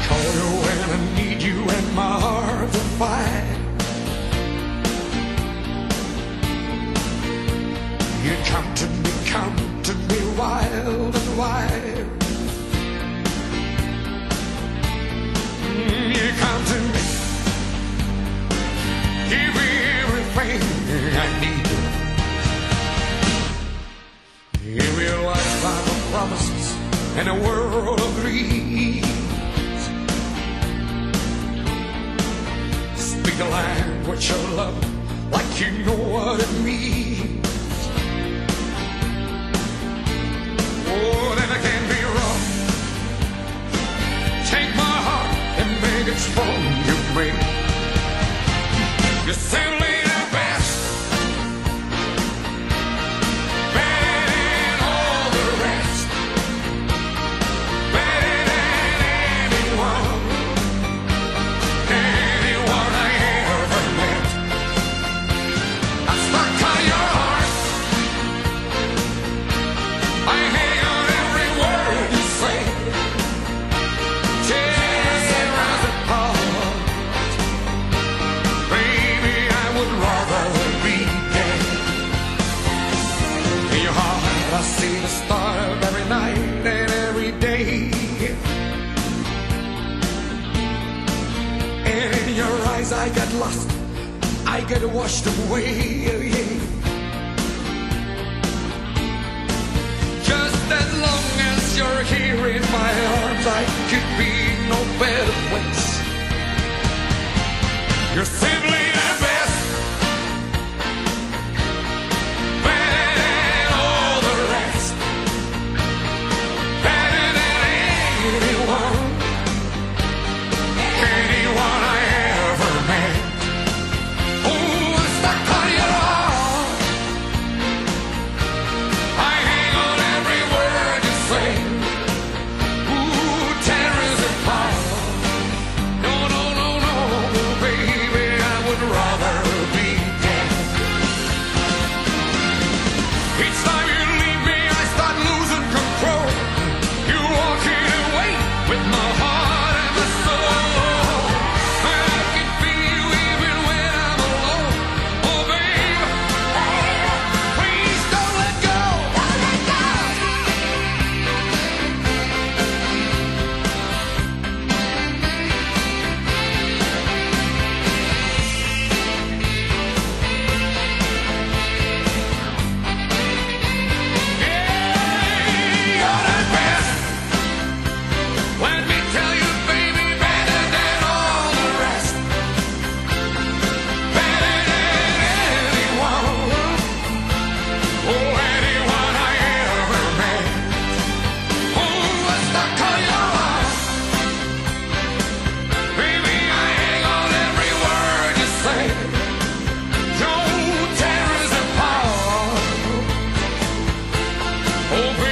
call you when I need you and my heart's on fire. You come to me wild and wide. You come to me, give me everything I need. Give me a lifetime of promises and a world of dreams. Speak a language of love like you know what it means. Oh, then I can't be wrong. Take my heart and make it strong. You bring. You're simply the best. Better than all the rest. Better than anyone. Anyone I ever met. I'm stuck on your heart. I hang on every word you say. Tears us apart. Baby, I would rather be dead. In your heart I see the stars every night and every day. And in your eyes I get lost, I get washed away. Just as long as you're here in my arms, I could be no better place. You're simply the best. Better than all the rest. Better than anyone. Anyone I ever met. Oh, I'm stuck on your heart. I hang on every word you say. Ooh, tear us apart. No, no, no, no, baby, I would rather be dead. Each time you leave me, I start losing control. You're walking away with my heart and my soul. And I can feel you even when I'm alone. Oh, baby, please don't let go. Don't let go. You're the best. Let me tell you, baby, better than all the rest. Better than anyone. Oh, anyone I ever met. Oh, I'm stuck on your heart. Baby, I hang on every word you say. Don't tear us apart. Oh,